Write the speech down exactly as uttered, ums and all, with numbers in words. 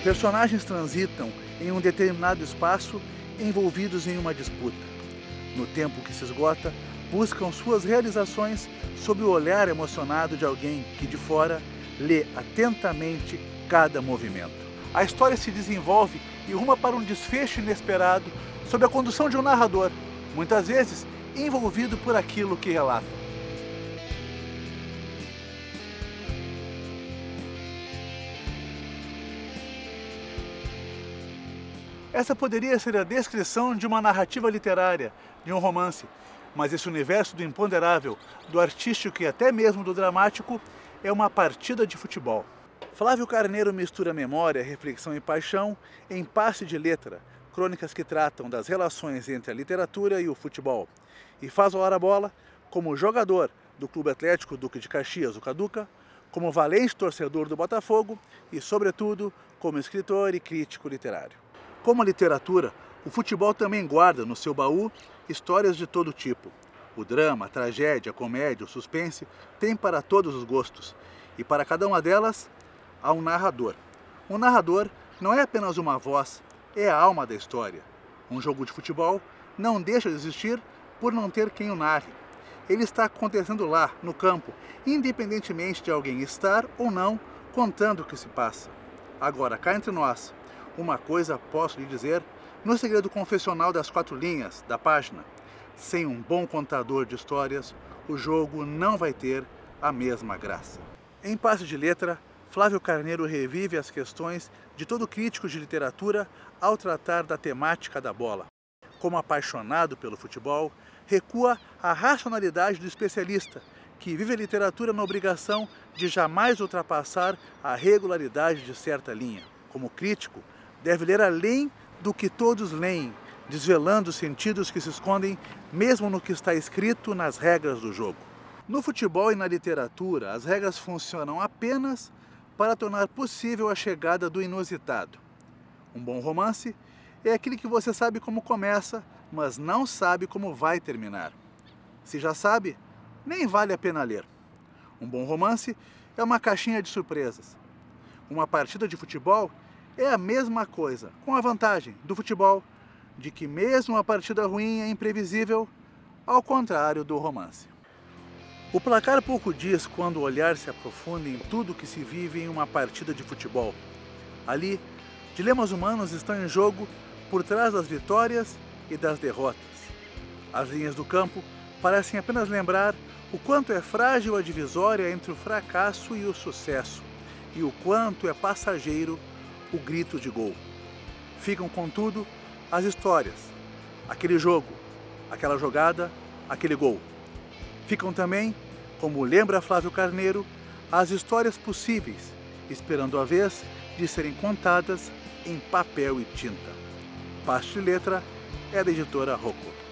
Personagens transitam em um determinado espaço envolvidos em uma disputa. No tempo que se esgota, buscam suas realizações sob o olhar emocionado de alguém que de fora lê atentamente cada movimento. A história se desenvolve e ruma para um desfecho inesperado sob a condução de um narrador, muitas vezes envolvido por aquilo que relata. Essa poderia ser a descrição de uma narrativa literária, de um romance, mas esse universo do imponderável, do artístico e até mesmo do dramático é uma partida de futebol. Flávio Carneiro mistura memória, reflexão e paixão em Passe de Letra, crônicas que tratam das relações entre a literatura e o futebol, e faz rolar a bola como jogador do Clube Atlético Duque de Caxias, o Caduca, como valente torcedor do Botafogo e, sobretudo, como escritor e crítico literário. Como a literatura, o futebol também guarda no seu baú histórias de todo tipo. O drama, a tragédia, a comédia, o suspense tem para todos os gostos, e para cada uma delas há um narrador. Um narrador não é apenas uma voz, é a alma da história. Um jogo de futebol não deixa de existir por não ter quem o narre. Ele está acontecendo lá, no campo, independentemente de alguém estar ou não contando o que se passa. Agora, cá entre nós, uma coisa posso lhe dizer, no segredo confessional das quatro linhas da página: sem um bom contador de histórias, o jogo não vai ter a mesma graça. Em Passe de Letra, Flávio Carneiro revive as questões de todo crítico de literatura ao tratar da temática da bola. Como apaixonado pelo futebol, recua à racionalidade do especialista, que vive a literatura na obrigação de jamais ultrapassar a regularidade de certa linha. Como crítico, deve ler além do que todos leem, desvelando os sentidos que se escondem mesmo no que está escrito nas regras do jogo. No futebol e na literatura, as regras funcionam apenas para tornar possível a chegada do inusitado. Um bom romance é aquele que você sabe como começa, mas não sabe como vai terminar. Se já sabe, nem vale a pena ler. Um bom romance é uma caixinha de surpresas. Uma partida de futebol é a mesma coisa, com a vantagem do futebol de que mesmo a partida ruim é imprevisível, ao contrário do romance. O placar pouco diz quando o olhar se aprofunda em tudo que se vive em uma partida de futebol. Ali, dilemas humanos estão em jogo por trás das vitórias e das derrotas. As linhas do campo parecem apenas lembrar o quanto é frágil a divisória entre o fracasso e o sucesso, e o quanto é passageiro o grito de gol. Ficam, contudo, as histórias, aquele jogo, aquela jogada, aquele gol. Ficam também, como lembra Flávio Carneiro, as histórias possíveis, esperando a vez de serem contadas em papel e tinta. Passe de Letra é da editora Rocco.